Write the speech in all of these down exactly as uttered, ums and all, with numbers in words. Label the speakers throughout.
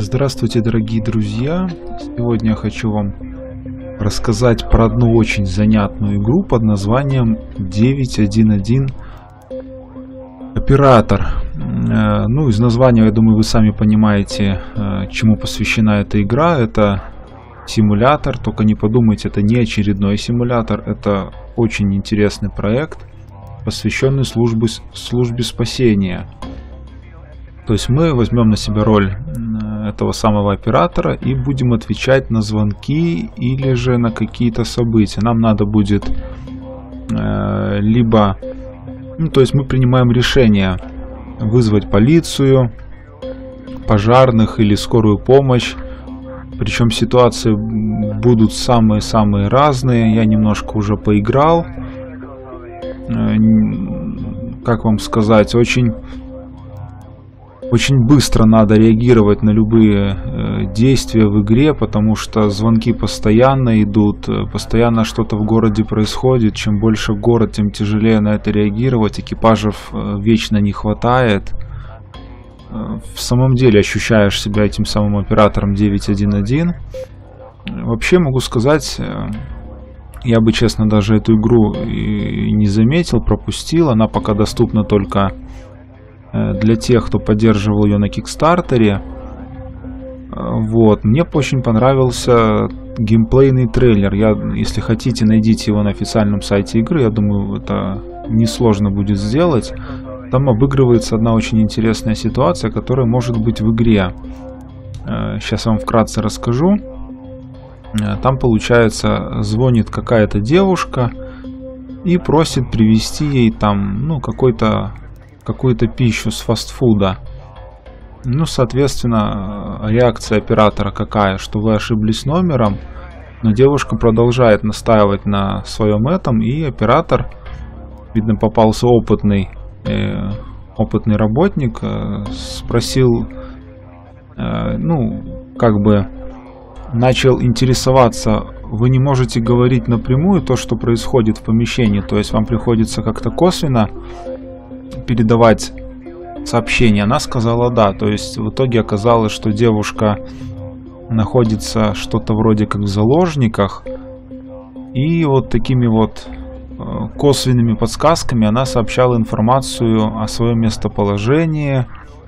Speaker 1: Здравствуйте, дорогие друзья! Сегодня я хочу вам рассказать про одну очень занятную игру под названием девять один один Оператор. Ну, из названия, я думаю, вы сами понимаете, чему посвящена эта игра. Это симулятор, только не подумайте, это не очередной симулятор, это очень интересный проект, посвященный службе, службе спасения. То есть мы возьмем на себя роль этого самого оператора и будем отвечать на звонки или же на какие-то события. Нам надо будет э, либо, ну, то есть мы принимаем решение вызвать полицию, пожарных или скорую помощь. Причем ситуации будут самые-самые разные. Я немножко уже поиграл. Э, как вам сказать, очень... Очень быстро надо реагировать на любые э, действия в игре, потому что звонки постоянно идут, постоянно что-то в городе происходит. Чем больше город, тем тяжелее на это реагировать. Экипажев э, вечно не хватает. Э, в самом деле ощущаешь себя этим самым оператором девять один один. Вообще могу сказать, э, я бы честно даже эту игру и не заметил, пропустил. Она пока доступна только для тех, кто поддерживал ее на Кикстартере. Вот. Мне очень понравился геймплейный трейлер. Я, если хотите, найдите его на официальном сайте игры. Я думаю, это несложно будет сделать. Там обыгрывается одна очень интересная ситуация, которая может быть в игре. Сейчас вам вкратце расскажу. Там, получается, звонит какая-то девушка и просит привезти ей там, ну, какой-то какую-то пищу с фастфуда. Ну, соответственно, реакция оператора какая, что вы ошиблись номером, но девушка продолжает настаивать на своем этом, и оператор, видно, попался опытный, э, опытный работник, э, спросил, э, ну, как бы начал интересоваться: вы не можете говорить напрямую то, что происходит в помещении, то есть вам приходится как-то косвенно передавать сообщение. Она сказала да. То есть в итоге оказалось, что девушка находится что-то вроде как в заложниках, и вот такими вот косвенными подсказками она сообщала информацию о своем местоположении,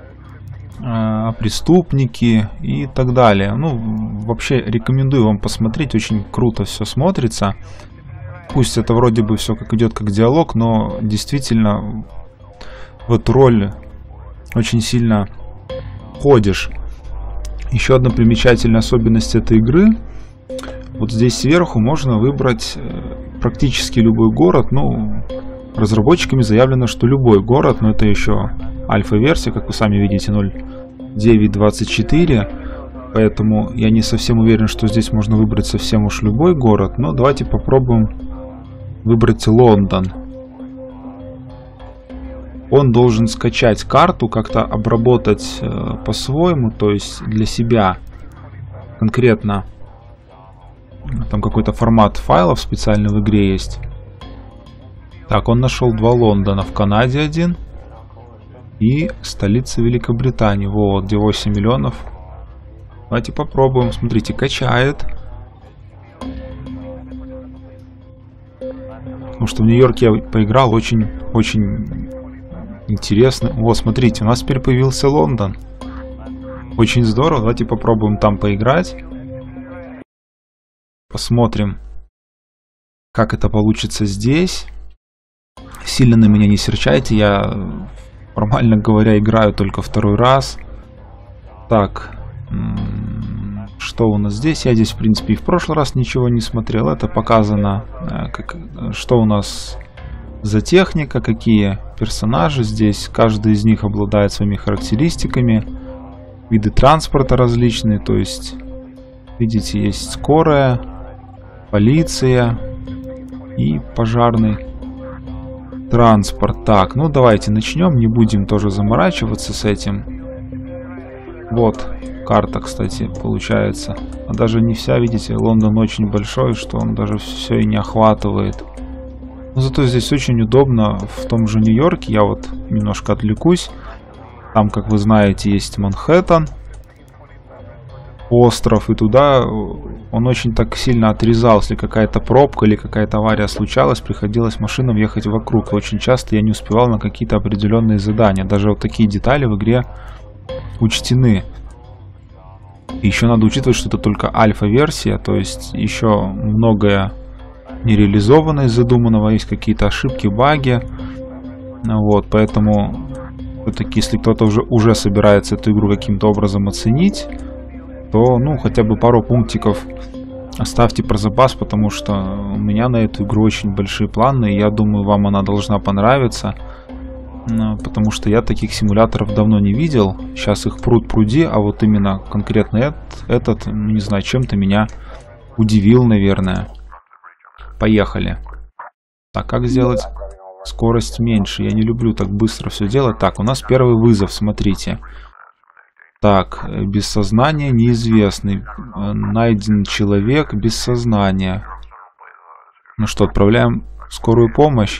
Speaker 1: о преступнике и так далее. Ну, вообще рекомендую вам посмотреть, очень круто все смотрится. Пусть это вроде бы все как идет как диалог, но действительно в эту роль очень сильно ходишь. Еще одна примечательная особенность этой игры: вот здесь сверху можно выбрать практически любой город. Ну, разработчиками заявлено, что любой город, но это еще альфа-версия, как вы сами видите, ноль девять двадцать четыре. Поэтому я не совсем уверен, что здесь можно выбрать совсем уж любой город. Но давайте попробуем выбрать Лондон. Он должен скачать карту, как-то обработать э, по-своему, то есть для себя конкретно. Там какой-то формат файлов специально в игре есть. Так, он нашел два Лондона. В Канаде один и столица Великобритании. Вот, где восемь миллионов. Давайте попробуем. Смотрите, качает. Потому что в Нью-Йорке я поиграл, очень-очень интересно. Вот, смотрите, у нас теперь появился Лондон. Очень здорово. Давайте попробуем там поиграть. Посмотрим, как это получится здесь. Сильно на меня не серчайте. Я, формально говоря, играю только второй раз. Так, что у нас здесь? Я здесь, в принципе, и в прошлый раз ничего не смотрел. Это показано, как, что у нас за техника, какие персонажи здесь. Каждый из них обладает своими характеристиками. Виды транспорта различные. То есть, видите, есть скорая, полиция и пожарный транспорт. Так, ну давайте начнем. Не будем тоже заморачиваться с этим. Вот карта, кстати, получается. А даже не вся, видите, Лондон очень большой, что он даже все и не охватывает. Но зато здесь очень удобно. В том же Нью-Йорке, я вот немножко отвлекусь. Там, как вы знаете, есть Манхэттен. остров, и туда он очень так сильно отрезал. Если какая-то пробка или какая-то авария случалась, приходилось машинам ехать вокруг. И очень часто я не успевал на какие-то определенные задания. Даже вот такие детали в игре учтены. И еще надо учитывать, что это только альфа-версия, то есть еще многое не реализовано из задуманного, есть какие-то ошибки, баги. Вот, поэтому все-таки, если кто-то уже, уже собирается эту игру каким-то образом оценить, то, ну, хотя бы пару пунктиков оставьте про запас, потому что у меня на эту игру очень большие планы, и я думаю, вам она должна понравиться, потому что я таких симуляторов давно не видел. Сейчас их пруд пруди, а вот именно конкретно этот, этот, не знаю, чем-то меня удивил, наверное. Поехали. Так, как сделать скорость меньше? Я не люблю так быстро все делать. Так, у нас первый вызов, смотрите. Так, без сознания неизвестный. Найден человек без сознания. Ну что, отправляем скорую помощь.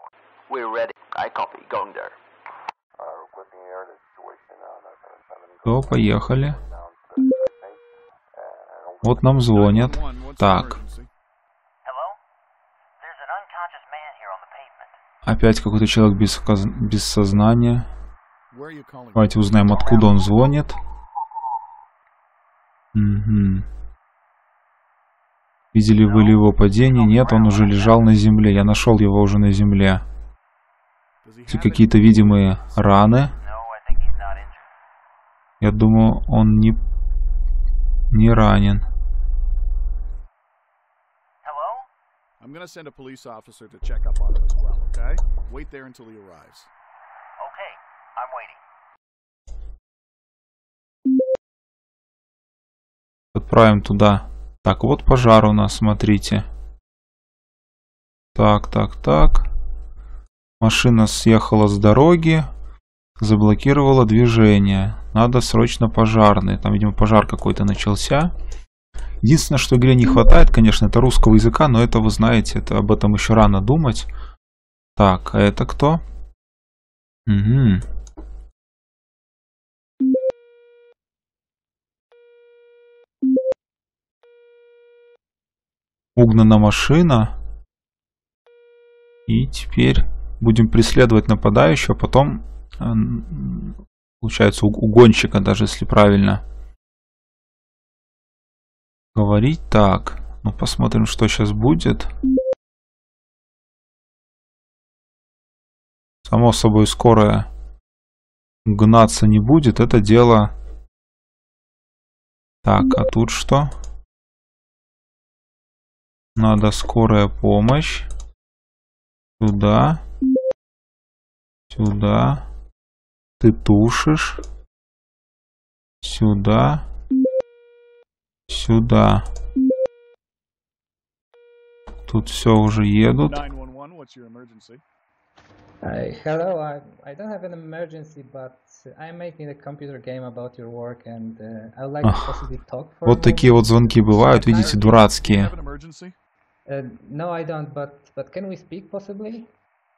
Speaker 1: Все, поехали. Вот нам звонят. Так. Опять какой-то человек без, без сознания. Давайте узнаем, откуда он звонит. Угу. Видели вы ли его падение? Нет, он уже лежал на земле. Я нашел его уже на земле. Какие-то видимые раны. Я думаю, он не, не ранен. I'm gonna send a police officer to check up on him as well, okay? Wait there until he arrives. Okay, I'm waiting. Отправим туда. Так, вот пожар у нас, смотрите. Так, так, так. Машина съехала с дороги, заблокировала движение. Надо срочно пожарные. Там, видимо, пожар какой-то начался. Единственное, что игре не хватает, конечно, это русского языка, но это вы знаете, это об этом еще рано думать. Так, а это кто? Угу. Угнана машина. И теперь будем преследовать нападающего, а потом, получается, угонщика, даже если правильно говорить. Так, ну посмотрим, что сейчас будет. Само собой, скорая гнаться не будет, это дело. Так, а тут что? Надо скорая помощь. Сюда. Сюда. Ты тушишь. Сюда. Сюда. Тут все уже едут.
Speaker 2: Uh, hello, I, I don't have an emergency, but I'm making a computer game about your work, and uh, I would like to possibly talk for
Speaker 1: Вот такие вот звонки бывают, видите, дурацкие.
Speaker 2: Uh, no, I don't, but, but can we speak possibly?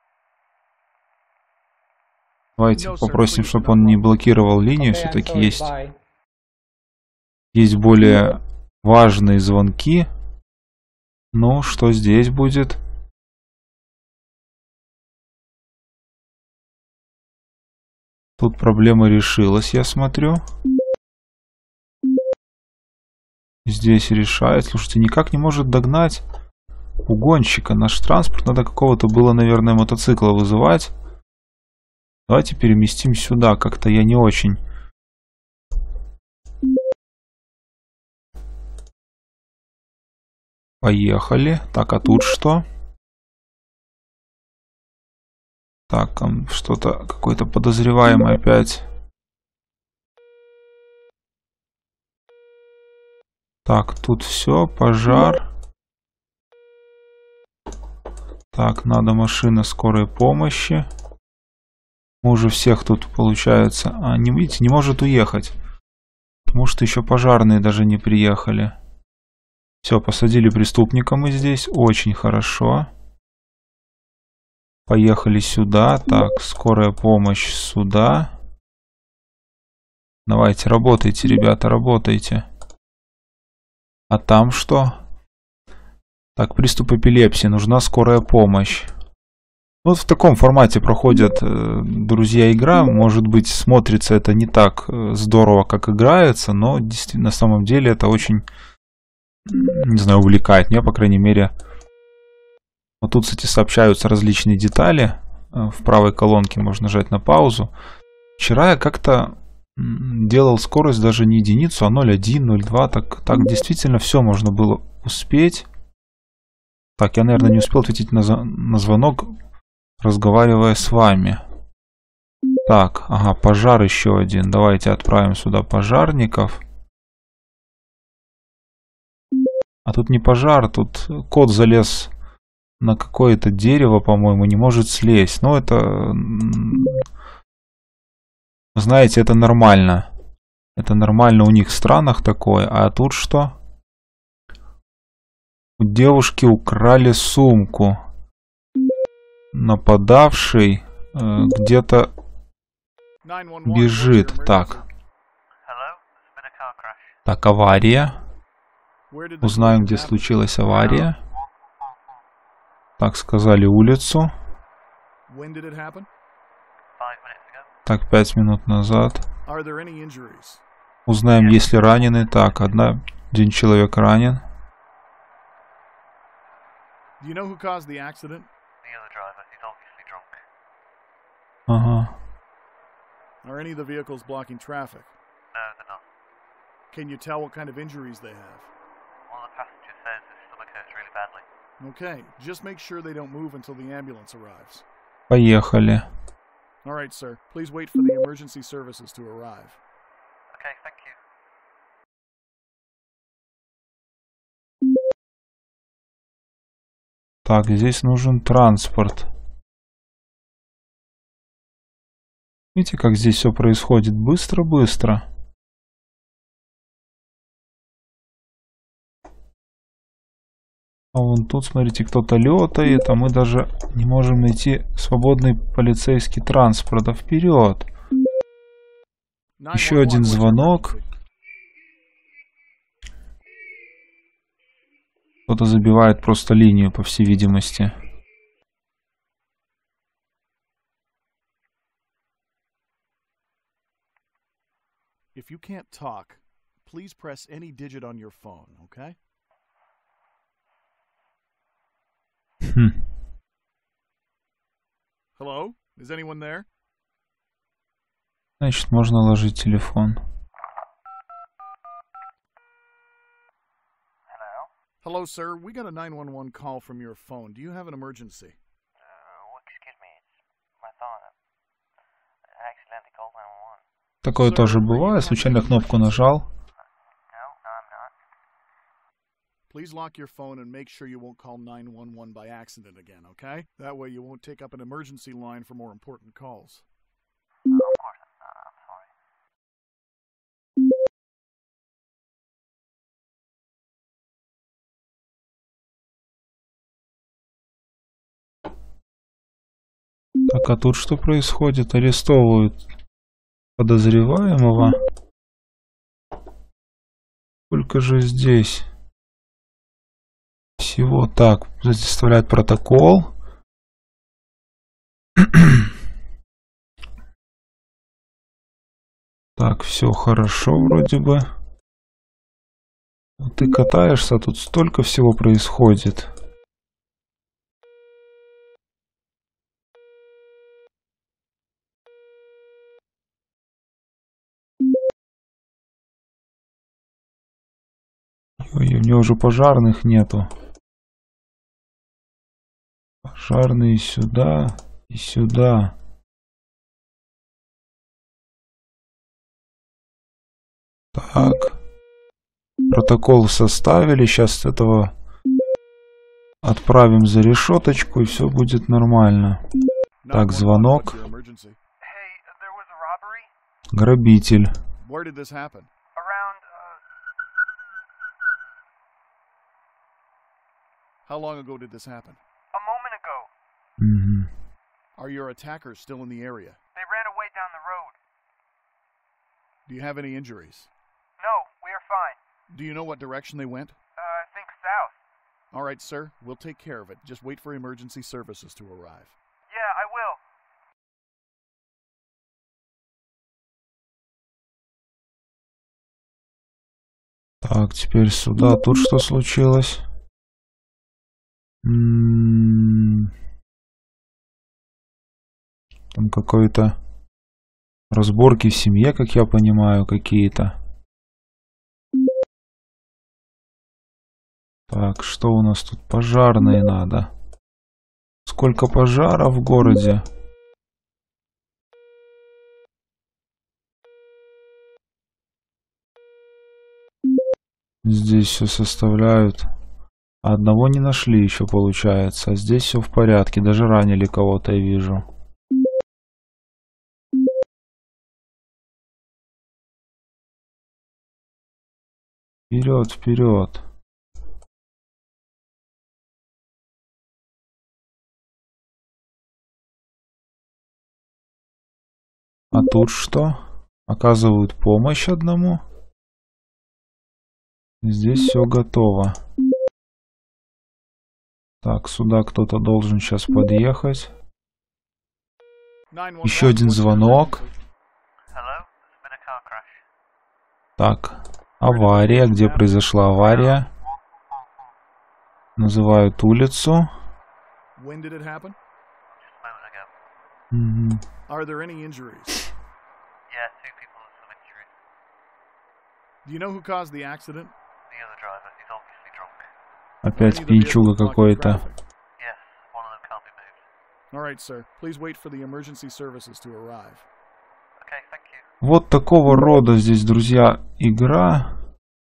Speaker 1: Давайте попросим, чтобы он не блокировал линию,
Speaker 2: Okay,
Speaker 1: все-таки
Speaker 2: sorry,
Speaker 1: есть,
Speaker 2: bye.
Speaker 1: есть более важные звонки. Ну, что здесь будет? Тут проблема решилась, я смотрю. Здесь решает. Слушайте, никак не может догнать угонщика. Наш транспорт надо какого-то было, наверное, мотоцикла вызывать. Давайте переместим сюда. Как-то я не очень. Поехали. Так, а тут что? Так, что-то, какой-то подозреваемый опять. Так, тут все, пожар. Так, надо машина скорой помощи. Мы уже всех тут, получается... А, не видите, не может уехать. Потому что еще пожарные даже не приехали. Все, посадили преступника мы здесь. Очень хорошо. Поехали сюда. Так, скорая помощь сюда. Давайте, работайте, ребята, работайте. А там что? Так, приступ эпилепсии. Нужна скорая помощь. Вот в таком формате проходит, э, друзья, игра. Может быть, смотрится это не так э, здорово, как играется, но действительно, на самом деле это очень, не знаю, увлекает меня, по крайней мере. Вот тут, кстати, сообщаются различные детали. Э, в правой колонке можно нажать на паузу. Вчера я как-то делал скорость даже не единицу, а ноль один, ноль два. Так, так действительно все можно было успеть. Так, я, наверное, не успел ответить на, на звонок, разговаривая с вами. Так, ага, пожар еще один. Давайте отправим сюда пожарников. А тут не пожар, тут кот залез на какое-то дерево, по-моему, не может слезть. Ну, это... Знаете, это нормально. Это нормально у них в странах такое. А тут что? У девушки украли сумку. Нападавший э, где-то бежит. Так. Так, авария. Узнаем, где случилась авария. Так, сказали улицу. Так, пять минут назад. Узнаем, есть ли раненый. Так, одна, один человек ранен. Ага.
Speaker 3: Are any of the vehicles blocking traffic?
Speaker 4: No, they're not.
Speaker 3: Can you tell what kind of injuries they have?
Speaker 4: One of the passengers says his stomach hurts really badly.
Speaker 3: Okay, just make sure they don't move until the ambulance arrives.
Speaker 1: Поехали.
Speaker 3: All right, sir. Please wait for the emergency services to arrive.
Speaker 4: Okay, thank you.
Speaker 1: Так, здесь нужен транспорт. Видите, как здесь все происходит быстро-быстро. А вон тут, смотрите, кто-то летает, а мы даже не можем найти свободный полицейский транспорт. А вперед! Еще один звонок. Кто-то забивает просто линию, по всей видимости.
Speaker 3: If you can't talk, please press any digit on your phone, okay?
Speaker 1: Хм.
Speaker 3: Hello? Is anyone there?
Speaker 1: Значит, можно ложить телефон.
Speaker 4: Hello?
Speaker 3: Hello, sir. We got a nine one one call from your phone. Do you have an emergency?
Speaker 4: Uh, excuse me, it's my phone. I accidentally called nine one one.
Speaker 1: Такое тоже бывает. Случайно кнопку нажал.
Speaker 4: No, no, I'm not.
Speaker 3: Please lock your phone and make sure you won't call nine one one by accident again, okay? That way you won't take up an emergency line for more important calls.
Speaker 4: Of course, uh, I'm sorry.
Speaker 1: Так, а тут что происходит? Арестовывают подозреваемого. Сколько же здесь? Всего так. Здесь составляют протокол. Так, все хорошо вроде бы. Ты катаешься, тут столько всего происходит. Ой, у него уже пожарных нету. Пожарные сюда и сюда. Так. Протокол составили. Сейчас этого отправим за решеточку, и все будет нормально. Так, звонок.
Speaker 4: Hey, there was a robbery
Speaker 1: Грабитель.
Speaker 3: Where did this happen?
Speaker 4: around, uh,
Speaker 3: How long ago did this happen?
Speaker 4: a moment ago.
Speaker 1: Мгм.
Speaker 3: Are your attackers still in the area?
Speaker 4: They ran away down the road.
Speaker 3: Do you have any injuries?
Speaker 4: No, we are fine.
Speaker 3: Do you know what direction they went?
Speaker 4: Uh, I think south.
Speaker 3: All right, sir. We'll take care of it. Just wait for emergency services to arrive.
Speaker 4: Yeah, I will.
Speaker 1: Так, теперь сюда. Тут что случилось? М-м-м. Там какой-то разборки в семье, как я понимаю, какие-то. Так, что у нас тут? Пожарные надо. Сколько пожаров в городе? Здесь все составляют. Одного не нашли еще, получается. А здесь все в порядке. Даже ранили кого-то, я вижу. Вперед, вперед. А тут что? Оказывают помощь одному. Здесь все готово. Так, сюда кто-то должен сейчас подъехать. Еще один звонок. Так, авария. Где произошла авария? Называют улицу. Угу.
Speaker 3: Are there any injuries?
Speaker 4: Yeah, two people with some injuries.
Speaker 3: Do you know who caused the accident?
Speaker 4: The other driver, he's obviously drunk.
Speaker 1: Опять пьянчуга какой-то.
Speaker 4: Yes, one of them can't be moved.
Speaker 3: All right, sir. Please wait for the emergency services to arrive.
Speaker 4: Okay, thank you.
Speaker 1: Вот такого рода здесь, друзья, игра.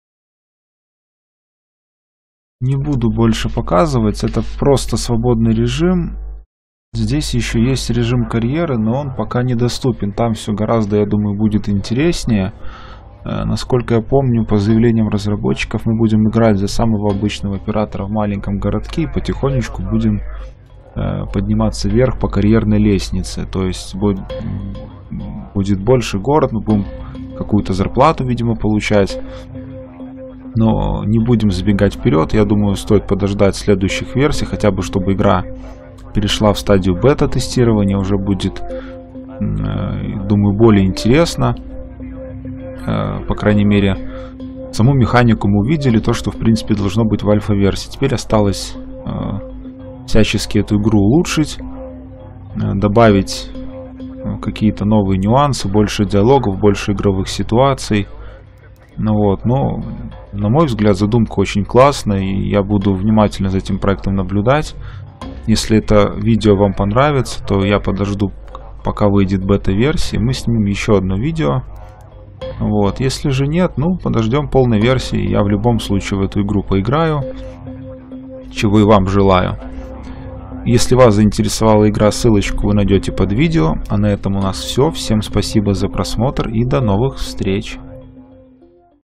Speaker 1: Не буду больше показывать. Это просто свободный режим. Здесь еще есть режим карьеры, но он пока недоступен. Там все гораздо, я думаю, будет интереснее. Э, насколько я помню, по заявлениям разработчиков, мы будем играть за самого обычного оператора в маленьком городке и потихонечку будем э, подниматься вверх по карьерной лестнице. То есть будет, будет больше город, мы будем какую-то зарплату, видимо, получать. Но не будем забегать вперед. Я думаю, стоит подождать следующих версий, хотя бы чтобы игра перешла в стадию бета-тестирования, уже будет, думаю, более интересно. По крайней мере, саму механику мы увидели, то, что, в принципе, должно быть в альфа-версии. Теперь осталось всячески эту игру улучшить, добавить какие-то новые нюансы, больше диалогов, больше игровых ситуаций. Ну вот, но, на мой взгляд, задумка очень классная, и я буду внимательно за этим проектом наблюдать. Если это видео вам понравится, то я подожду, пока выйдет бета-версия, мы снимем еще одно видео. Вот, если же нет, ну, подождем полной версии, я в любом случае в эту игру поиграю, чего и вам желаю. Если вас заинтересовала игра, ссылочку вы найдете под видео. А на этом у нас все. Всем спасибо за просмотр и до новых встреч.